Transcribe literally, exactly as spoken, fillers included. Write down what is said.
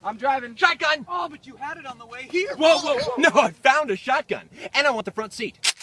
I'm driving. Shotgun! Oh, but you had it on the way here. Whoa, whoa, no, I found a shotgun. And I want the front seat.